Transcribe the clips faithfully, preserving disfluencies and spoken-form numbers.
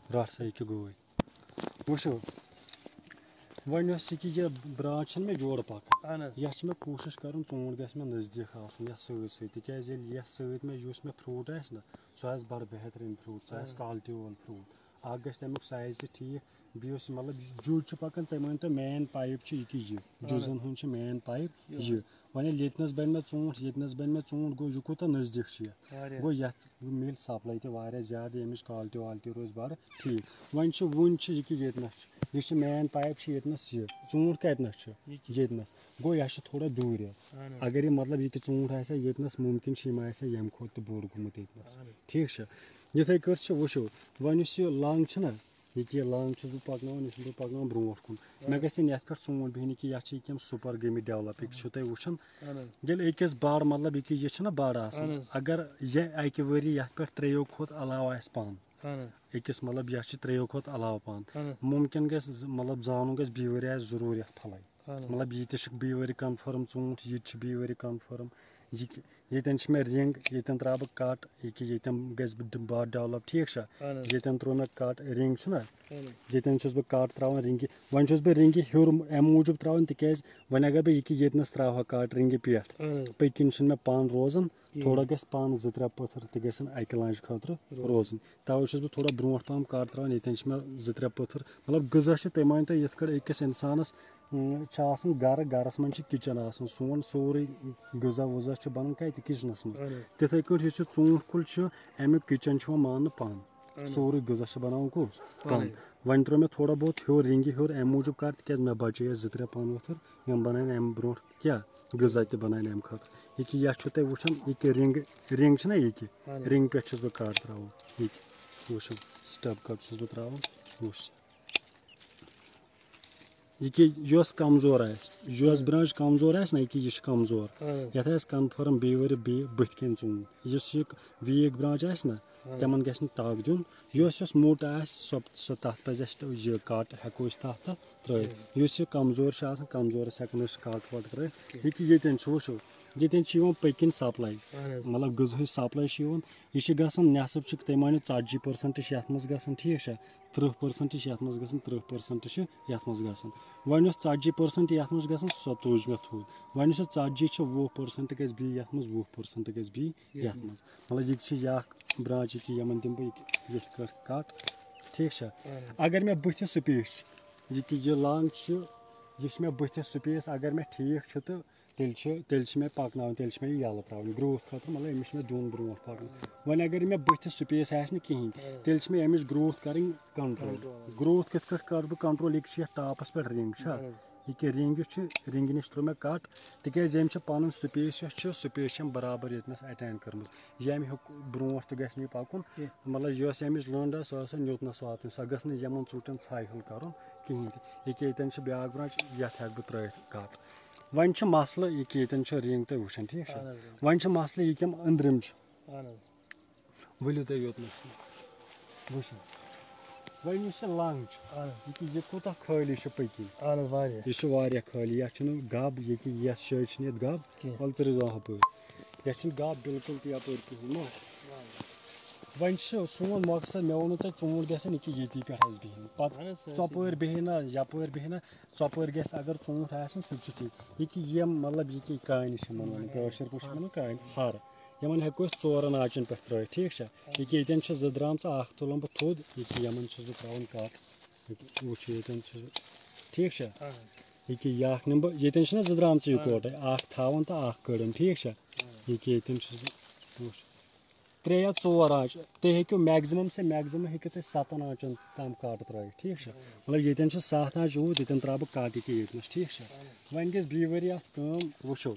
रट सा यह गोई वो वन यह ब्रांच मे जोड़ पकान यह मे कोशिश कर ूंट ग नजदीक आसन सत तिज ये सत मे मे फ्रूट आ ना सह बड़ बेहतरीन फ्रूट सह क्वालिटी वोल फ्रूट अख ग तमिक साइज ठीक बी मतलब जुज पकान तुम वन तो मेन पाइप यह जुजन हूं मेन पाइप यह वन ये बन मे ूंट ये बन मे ूंट गो यह कूत नजदीक गो ये मिल सप्लाई तह ज्यादा यम क्वालिटी वालिटी रोज बड़ ठीक वन वन यह मेन पाइप यतनस यह ूंट कतनस यतनस गो यह थोड़ा दूर अगर यह मतलब यह ूंट आतनस मुमकिन यम खुद बोड़ गुमुत यतनस ठीक इथे कर वो वन यह लंग ना यह लंग बह पकन यह पकन ब्रो कुन मे गन ये पे ूंट बहन कि यह सुपर गमित डेवलप यह वुचान ये अकिस बड़ मतलब यह ना बड़ अगर यह अकि वरी ये पे त्रो खुद अलाव आ पान अकिस मतलब यह त्रो खुद अलाव पान मुमकिन ग मतलब जान ग बी वरी आ जरूर फल मतलब ये बी वरी कन्फर्म ूंट ये बी वरी कन्फर्म यन मे रिंग यन त्रा बह कट ये गस बड़ डेवलप ठीक ये त्रो मे कट रिंग ना ये बह कट त्रा रिंग वन बह रिंग हूर अम मूजूब त्रा तिज वन अगर बह यतनस त्रा कट रिंग पे पकिन मे पन रोजान थोड़ा गस पान जो त्रे पत्थर तक अकि लंज खुद रोजान तवे बह थोड़ा ब्रो पहम कट त्रा ये मे जो त्रे पत्थर मतलब गजा तुम वन तो ये अकिस इंसानस गर गरस मन किचन आसन सोन सोरे गजा वजा बन कत किचनस मज तिथे कट ूंट कुल अमुक किचन मान पान सोरे गजा बना कस पान वन त्रो मे थोड़ा बहुत हूर रिंग हूर अम मूजूब कर तिज मे बचे जो त्रे पन वत्थर यम बन अम ब्रो क्या गजा त बन अम खुद यह तुम वुचान यह रिंग रिंग ना यह रिंग पे बह कट त्रा ये वो स्टेप कट बह त्रा वो यह कमजोर आस ब्रांच कमजोर आस ना कि यह कमजोर ये कन्फर्म बी वरी बी बुथ कन ूंट इस वीक ब्रांच आस ना तमन गस टक दिन यस मोट आस सो तथ पज यह कट हेको तथ त्रित कमजोर कमजोर हेको कट वट त्रित ये वो ये पकिन सप्लाई मतलब गजा सप्लाई यह गसान नसब तुम मानो षाठी परसेंट ये मज गसान ठीक त्रिह परसेंट ये मज गसान त्रिह परसेंट ये मज गसान वन षाठी परसेंट ये मज गसान सो तुज मे थोद वन षाठी वह परसेंट गस बी ये मज वह परसेंट गस बी ये मज मतलब यह ब्रांच यमन दिम बह ये कट ठीक अगर मे बुथ स्पेस यह लंग यह मे बुथ स्पेस अगर मे ठीक तो तेल तेल मे पकन तेल मे यल त्रा ग्रोथ खुद मतलब अमिस मे दोन ब्रो पकन वन अगर मे बुथ स्पेस आह कहें तेल मे अमिस ग्रोथ कर कंट्रोल ग्रोथ कित कर बह कंट्रोल यह टापस पे रिंग यह रिंग रिंग नश त्रो मे कट तिज अम पन स्पेस स्पेस बराबर यतनस अटेंड कर्म यम ब्रो तो गस पकुन मतलब यह अमिस लंड सह योतनस वात सह गन यमन ूटन छाई हल कर कहें यह यन ब्या ब्रांच ये हेक बह त्रित कट वन मसल यह यन रिंग तुम वुचान ठीक वन मसल यह कम अंदरम वलू तुम योतनस वो वन इस लंग यह कूत खाली पकिन यह खाली यह गब ये शायद ये गब वल चल हप यह गब बिल्कुल तो यप कहें वन सोन मकसद मे वो तुम ूंट गन ये पे बहन पे चौपर बहना यपर बहना चौपर गस अगर ूंट आ सह ठीक यह मतलब यह कान कशर पे वन कान हर यमन हेको चोरन आचन पे त्रि ठीक यह यन जो द्राम तुलन बह थोद यमन बह त्रा कट वो ठीक यह यह निम बह ये जो द्राम इकोटे थान तो कड़न ठीक यह त्रे या चोर आंच तुम हेको मैक्सिमम से मैक्सिमम हेको तुम सतन आंचन तम कट त्रा ठीक मतलब ये सत आंच ऊत ये त्रा बह कट ये ठीक वन गस बी वरी अत वो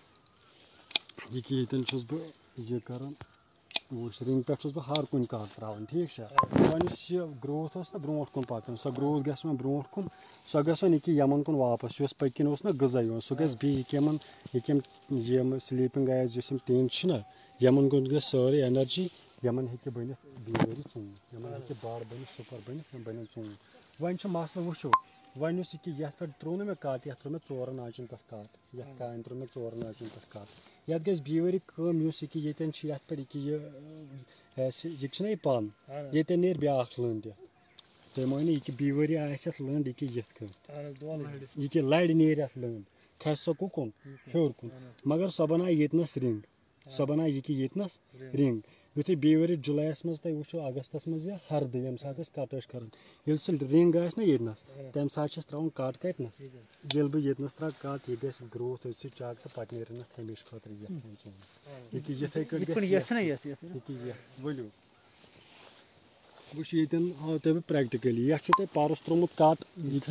ये बह यह कर वो रिंग पे बह हर कुन कट त्रा ठीक वन ग्रोथ ना ब्रो कुन पकान सो ग्रोथ गस ब्रो कुन सो गसन यमन कुन वापस पकिन ना गजा सह गस बी यमन यम स्लीपिंग आयज टेन ना यमन कुन गस सारे एनर्जी यमन हे बन बी वरी ूंट यमन हे बड़ बन सुपर बन बन ूंट वन मसल वो वन ये पे त्रो ना मे कट ये त्रो मे चोरन आंचन पे कट ये कान त्रो मे चोरन आंचन पे कट ये गस बी वरी कम ये पे यह यह पन ये नीर ब्या लंड तुम मानो यह बीवरी आसत लंड यह ये यह लड़ नीर लंड खस सो कुन हेर कुन मगर सो बना येतनस रिंग सो बना यह येतनस रिंग युथे बीवरी जुलाईस मज तुम वो अगस्तस मज या हरद ये सात कट कर सह रिंग आस ना येतनस तम सात त्रावन कट कटनस ये बह येतनस त्रा कट यह गि ग्रोथ चक तो पे नीर हमेशा खतर ये ये वलू वो हाव तुम प्रैक्टिकली ये तुम पारस त्रोमुत कट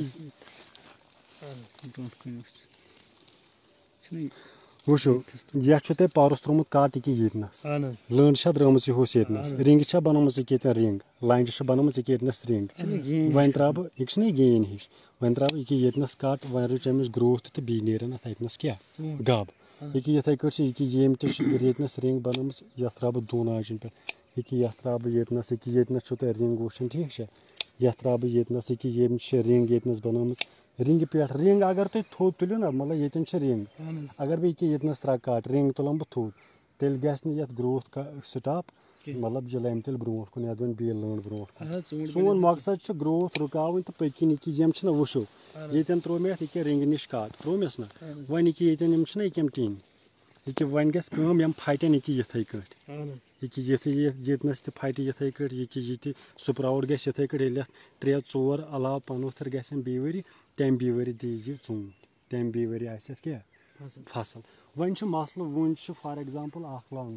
वो यह तुम पारस त्रोमुत कट यह येतनस लंड द्रम यहोस येतनस रिंग बनम रिंग लाइन बनम येतनस रिंग वन त्रा बह यह गेन हिश वन त्रा यह येतनस कट वन रच अमिस ग्रोथ तो बी नीरन अतनस क्या गब यह यथे कट यम येतनस रिंग बनम यह त्रा बह दोन आजन पे यह त्रा बह येतनस येतनस तुम रिंग वो ठीक है यह त्रा बह येतनस यम रिंग येतनस बनम रिंग पे रिंग अगर तुम थोद तुलो ना मतलब ये रिंग अगर बह येतनस त्रा कट रिंग तुलम बह थोद तेल गि ग्रोथ स्टॉप मतलब यह लम तेल ब्रो कुन ये बन बेल लंड ब्रो सोन मकसद ग्रोथ रुकावन तो पकिन यम वो ये त्रो मे यह रिंग नश कट त्रोमस ना वन यम यम टीन यह वन गम फटन यह ये कट यह येतनस फट ये कट यह स्प्राउट गि ये कट त्रे ओर अलाव पनोथर गन बीवरी तम बीवरी दी यह ूट तम बीवरी आस क्या फसल वन मसल वन फॉर एग्जाम्पल अख लंग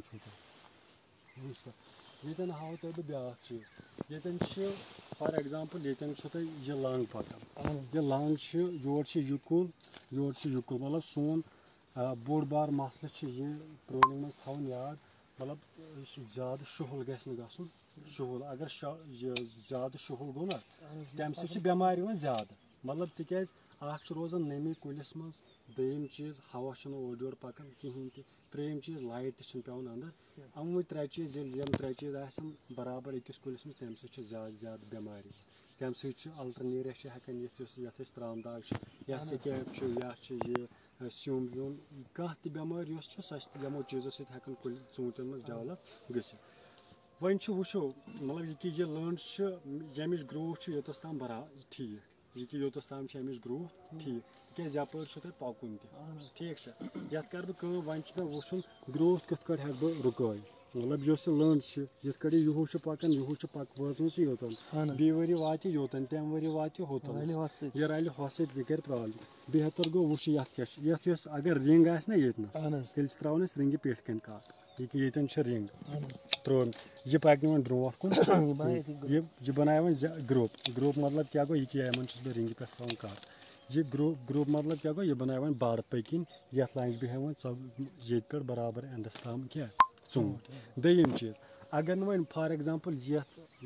ये हाव तुम बह ब्या चीज ये फॉर एग्जाम्पल ये यह लंग पकान यह लंग योर युकुल योर युकुल मतलब सोन बोड़ बार मसल यह प्रोनिंग मज थवन याद मतलब ज्यादा शुहल गु शुहल अगर ज्यादा शुहल गो ना तम समार ज्यादा मतलब तिक रोजान नमी कुलिस मज दोम चीज हवा ओर योर पकान कहें त्रेम चीज लाइट पे अंदर अमवे त्रे चीज यम त्रे चीज आसन बराबर अकिस कुलिस मज तम ज्यादा ज्यादा बेमारी तम अल्टरनेरिया हेकान ये त्राम दाग या सिकैप यह स्यूम व्यून कह बेमारी सो यमो चीजों सकान कुल ूटन मज डेवलप गि वन वो मतलब यह लंड यमिच ग्रोथ योतस ताम बरा ठीक यह योतस ताम अमिच ग्रोथ ठीक क्या यपर तुम पकुन ठीक है ये कर बह वन मे वो ग्रोथ कत कर बह रुकाई मतलब लंड यथ कड़ी यहू पकान यहू पक वजन योतन बी वरी वात योतन तम वरी वात होतन यह रल हस यह कर प्रॉब्लम बेहतर गो वो क्या अगर रिंग आस ना येतनस तेल त्रावन रिंग पे कन कट ये रिंग त्रो यह पक ब्रो कुन यह बनावन ग्रुप ग्रुप मतलब क्या गो यह बह रिंग पे त्रावन कट यह ग्रुप ग्रुप मतलब क्या गो यह बनावन बार पकिन ये लाइन बेहन ये पे बराबर एंडस तम क्या ूट दोम चीज अगर वन फॉर एग्जाम्पल ये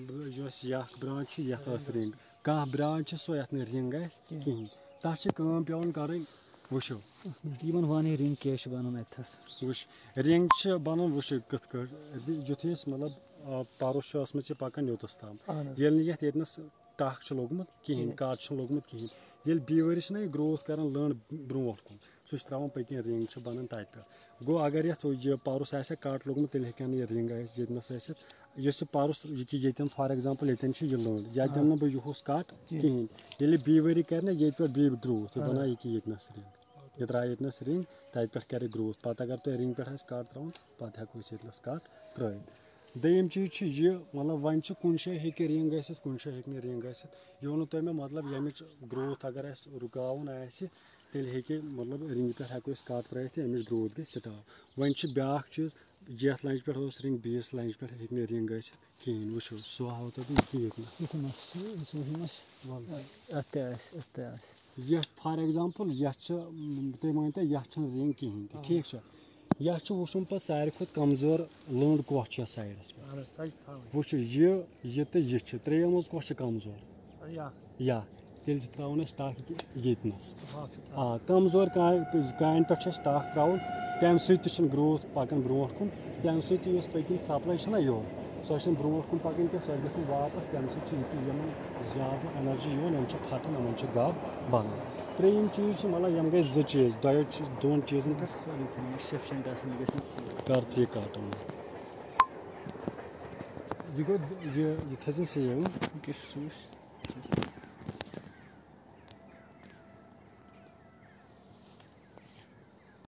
ब्रांच ये रिंग कह ब्रांच सो ये रिंग कहें तथ पे कर वो वन रिंग क्या बन वो रिंग बन वो कत युथे मतलब पारस मे पकान योतस तम ये येतनस टख लोगमुत कहें कट लोगमुत कहें ये बीवरी ना ग्रोथ कर लंड ब्रो कुन सह त्रावन पकिन रिंग बनान तत पे गो अगर ये पारस आ कट लोगमुत तेल हेकन यह रिंग ये पारस ये फॉर एग्जाम्पल ये लंड या दिन बह यहोस कट कहें ये बीवरी कर ये पे बी ग्रोथ यह बना येतनस रिंग यह त्रा येतनस रिंग तत पे कर ग्रोथ पे अगर तुम रिंग पे कट त्रावन पे हेको येतनस कट त्रवित दोम चीज ये मतलब वन कुन जाए हे रिंग कुन जाए हे रिंग यह वो तुम मतलब यमिच ग्रोथ अगर रुकावन तेल हे मतलब रिंग पे हेको कट त्रत अमिच ग्रोथ गई स्टाप वन ब्या चीज ये लाइन पे रिंग बीस लाइन पे हे रिंग कहें वो सो हाव ये फॉर एग्जाम्पल यह तुम मान तो यह रिंग कहें ठीक है यह वो पे सारे खुद कमजोर लंड कह साइडस पे वो ये ये तो यह त्रेयो मज कह कमजोर या तेल त्रावन टक येतनस आ कमजोर कान पे टक त्रावन तम सह ग्रोथ पकान ब्रो कुन तम सह पकिन सप्लाई योर सो ब्रो कुन पकान क्या सो गई वापस तम सम ज्यादा एनर्जी यम फटन यमन गब बन त्रेम चीज मतलब यम गई जो चीज दो दोन चीजन पे कर चे कटन यह गो ये थन सेव अच्छा